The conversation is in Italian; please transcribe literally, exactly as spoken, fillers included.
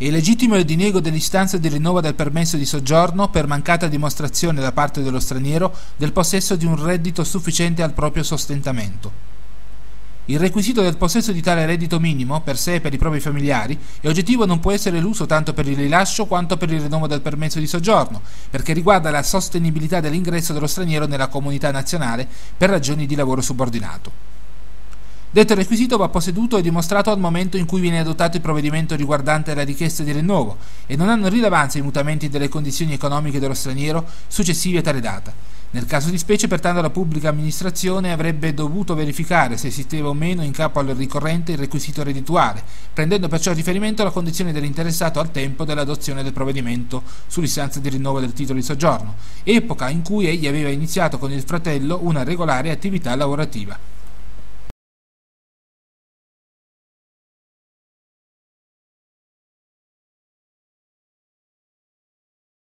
È legittimo il diniego dell'istanza di rinnovo del permesso di soggiorno per mancata dimostrazione da parte dello straniero del possesso di un reddito sufficiente al proprio sostentamento. Il requisito del possesso di tale reddito minimo, per sé e per i propri familiari, è oggettivo e non può essere eluso tanto per il rilascio quanto per il rinnovo del permesso di soggiorno, perché riguarda la sostenibilità dell'ingresso dello straniero nella comunità nazionale per ragioni di lavoro subordinato. Detto requisito va posseduto e dimostrato al momento in cui viene adottato il provvedimento riguardante la richiesta di rinnovo e non hanno rilevanza i mutamenti delle condizioni economiche dello straniero successivi a tale data. Nel caso di specie, pertanto, la pubblica amministrazione avrebbe dovuto verificare se esisteva o meno in capo al ricorrente il requisito reddituale, prendendo perciò a riferimento la condizione dell'interessato al tempo dell'adozione del provvedimento sull'istanza di rinnovo del titolo di soggiorno, epoca in cui egli aveva iniziato con il fratello una regolare attività lavorativa.